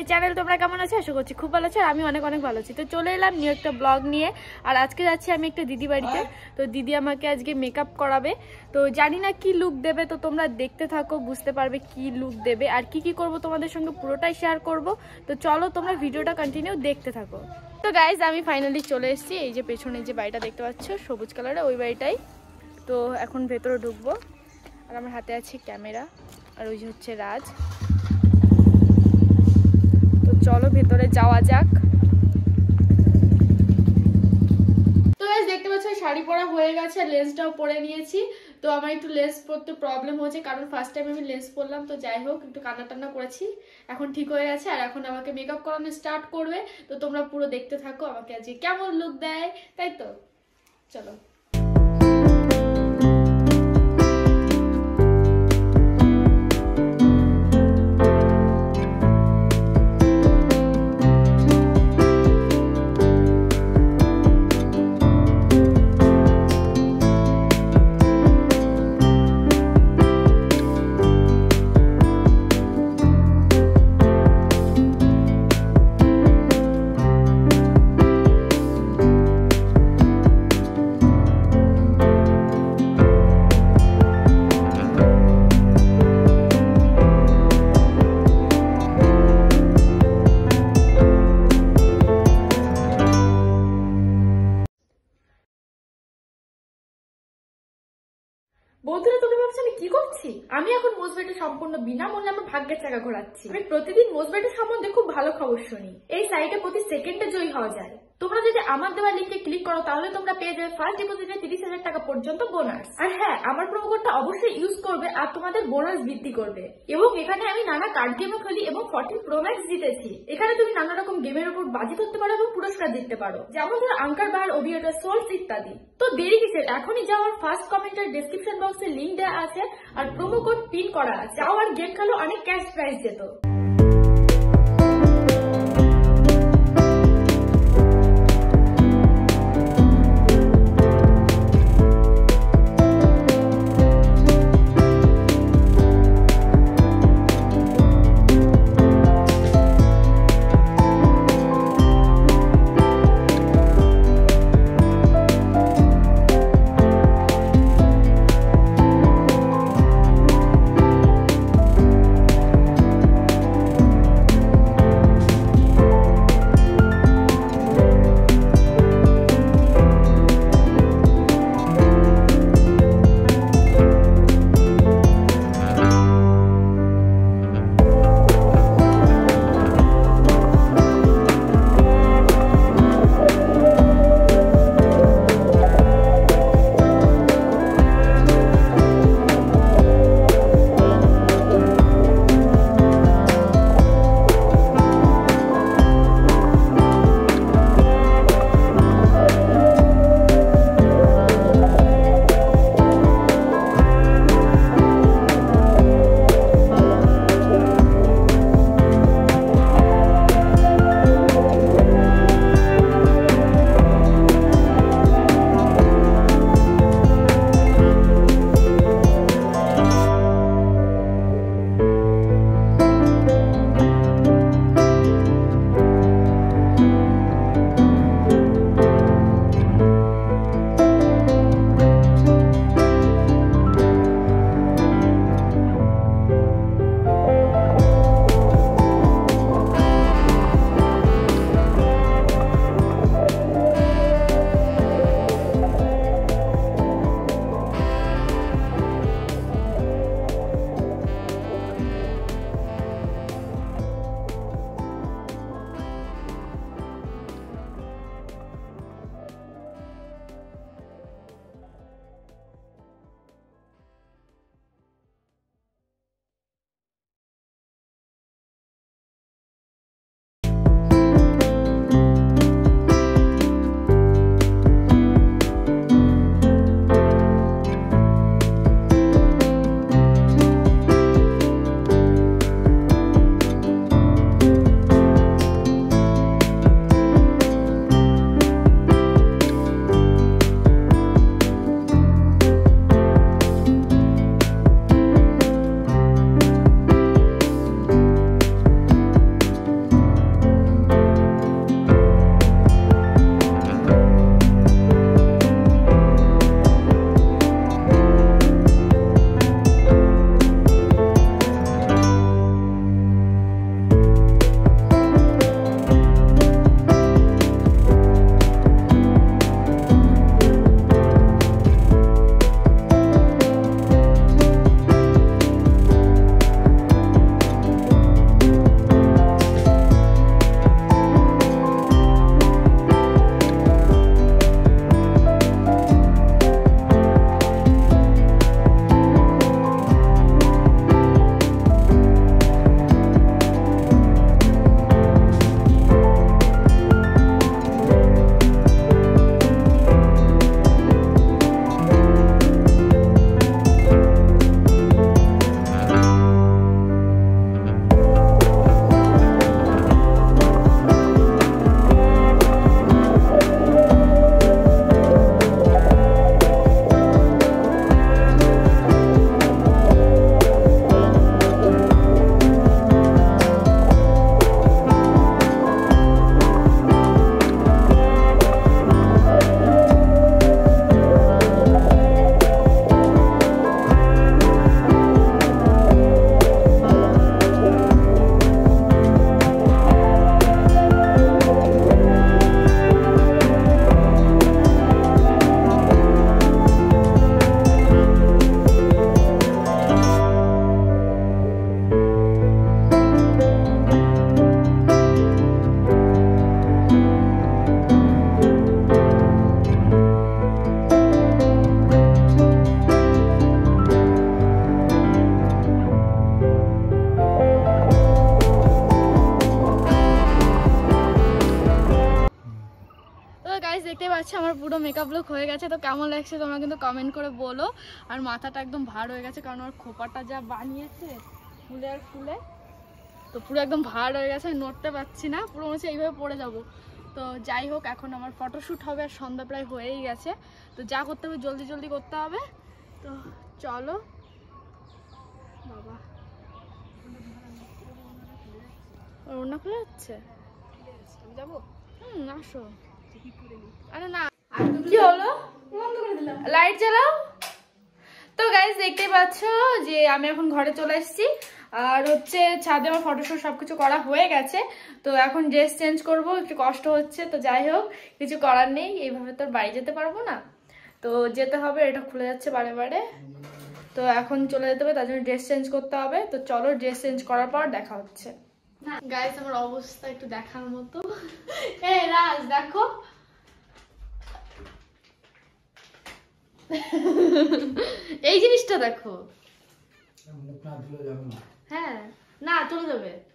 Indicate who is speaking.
Speaker 1: My channel. তোমরা কেমন আছো? আশা করছি খুব ভালো আছো। আমি অনেক অনেক ভালো আছি। তো চলে এলাম নিউ একটা ব্লগ নিয়ে। আর আজকে যাচ্ছি আমি একটা দিদি বাড়িতে। তো দিদি আমাকে আজকে মেকআপ করাবে। তো জানি না কি লুক দেবে, তো তোমরা দেখতে থাকো, বুঝতে পারবে কি লুক দেবে আর কি কি করব তোমাদের সঙ্গে পুরোটাই শেয়ার করব। তো চলো তোমরা ভিডিওটা কন্টিনিউ দেখতে থাকো। তো গাইজ আমি ফাইনালি চলে এসেছি। এই যে পেছনে যে বাড়িটা দেখতে পাচ্ছ সবুজ কালারের, ওই বাড়িটাই। তো এখন ভেতরে ঢুকবো। আর আমার হাতে আছে ক্যামেরা, আর ওই যে হচ্ছে রাজ। তো চলো ভেতরে যাওয়া যাক। তো গাইস দেখতে পাচ্ছ শাড়ি পরা হয়ে গেছে, লেন্সটাও পরে নিয়েছি। তো আমার একটু লেন্স পরতে প্রবলেম হচ্ছে, কারণ ফার্স্ট টাইম আমি লেন্স পরলাম। তো যাই হোক, একটু কান্না টান্না করেছি, এখন ঠিক হয়ে গেছে। আর এখন আমাকে মেকআপ করানো স্টার্ট করবে। তো তোমরা পুরো দেখতে থাকো আমাকে আজকে কেমন লুক দেয়, তাই তো চলো। বন্ধুরা তুমি ভাবছো আমি কি করছি? আমি এখন মোজবেটে সম্পূর্ণ বিনামূল্যে আমার ভাগ্যের চাকা ঘোরাচ্ছি। আমি প্রতিদিন মোজবেটের সম্বন্ধে খুব ভালো খবর শুনি। এই সাইটে প্রতি সেকেন্ডে জয়ী হওয়া যায়। তোমরা যদি আমার দেওয়া লিঙ্কে ক্লিক করো তাহলে তোমরা পেয়ে যাবে ফার্স্ট ডিপোজিটে 30,000 টাকা পর্যন্ত বোনাস। আর হ্যাঁ, আমার প্রোমো কোডটা অবশ্যই ইউজ করবে আর তোমাদের বোনাস বৃদ্ধি করবে। এবং এখানে আমি নানা কার্ড গেমও খেলি এবং 14 প্রো ম্যাক্স জিতেছি। এখানে তুমি নানা রকম গেমের উপর বাজি করতে পারো এবং পুরস্কার জিততে পারো, যেমন ধরো আঙ্কার বার, ওভিয়েটার, সোলস ইত্যাদি। তো দেরি কিসের? এখনই যাও, আর ফার্স্ট কমেন্টের ডেসক্রিপশন বক্সে লিঙ্ক দেওয়া আছে আর প্রোমো কোড পিন করা আছে। যাও আর গেম খেলো, অনেক ক্যাশ প্রাইজ যেত।
Speaker 2: পাচ্ছ আমার পুরো মেকআপ লুক হয়ে গেছে, তো কেমন লাগছে তোমরা কিন্তু কমেন্ট করে বলো। আর মাথাটা একদম ভার হয়ে গেছে, কারণ আমার খোপাটা যা বানিয়েছে ফুলে আর ফুলে, তো পুরো একদম ভার হয়ে গেছে, আমি নড়তে পারছি না, পুরো মনে হচ্ছে এইভাবে পড়ে যাব। তো যাই হোক, এখন আমার ফটোশ্যুট হবে আর সন্ধ্যা প্রায় হয়েই গেছে, তো যা করতে হবে জলদি জলদি করতে হবে। তো চলো বাবা, ওড়না খুলে যাচ্ছে, যাবো আসো। আরে না, কি হলো, লাইট জ্বালাও। তো গাইস দেখতেই পাচ্ছ যে আমি এখন ঘরে চলে এসেছি, আর হচ্ছে ছাদে আমার ফটোশুট সবকিছু করা হয়ে গেছে। তো এখন ড্রেস চেঞ্জ করব, একটু কষ্ট হচ্ছে, তো যাই হোক কিছু করার নেই, এইভাবে তো বাড়ি যেতে পারবো না, তো যেতে হবে। এটা খুলে যাচ্ছে বারে বারে, তো এখন চলে যেতে হবে, তার জন্য ড্রেস চেঞ্জ করতে হবে। তো চলো ড্রেস চেঞ্জ করার পর দেখা হচ্ছে। গাইস আমার অবস্থা একটু দেখার মতো, এই রাজ দেখো, এই জিনিসটা দেখো। হ্যাঁ না চলে যাবে।